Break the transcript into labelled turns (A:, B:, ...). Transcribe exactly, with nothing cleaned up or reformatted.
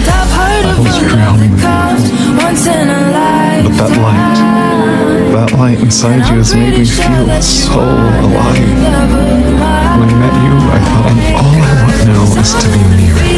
A: I was drowning in you. But that light, that light inside you has made me feel so alive. When I met you, I thought all I want now is to be near you.